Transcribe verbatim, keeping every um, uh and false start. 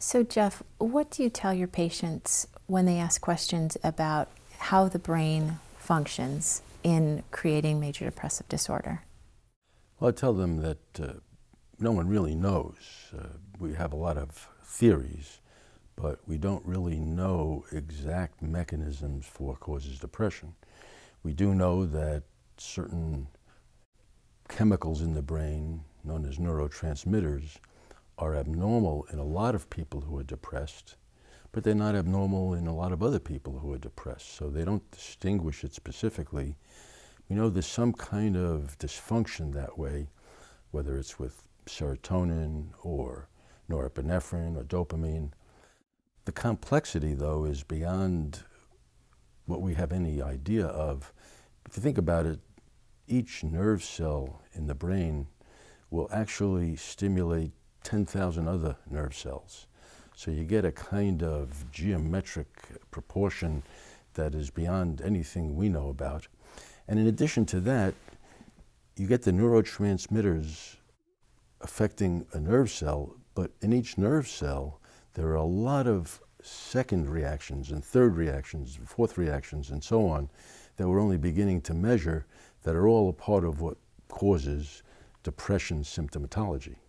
So, Jeff, what do you tell your patients when they ask questions about how the brain functions in creating major depressive disorder? Well, I tell them that uh, no one really knows. Uh, we have a lot of theories, but we don't really know exact mechanisms for what causes depression. We do know that certain chemicals in the brain, known as neurotransmitters, are abnormal in a lot of people who are depressed, but they're not abnormal in a lot of other people who are depressed. So they don't distinguish it specifically. We know there's some kind of dysfunction that way, whether it's with serotonin or norepinephrine or dopamine. The complexity, though, is beyond what we have any idea of. If you think about it, each nerve cell in the brain will actually stimulate ten thousand other nerve cells. So you get a kind of geometric proportion that is beyond anything we know about. And in addition to that, you get the neurotransmitters affecting a nerve cell, but in each nerve cell, there are a lot of second reactions and third reactions, and fourth reactions, and so on, that we're only beginning to measure, that are all a part of what causes depression symptomatology.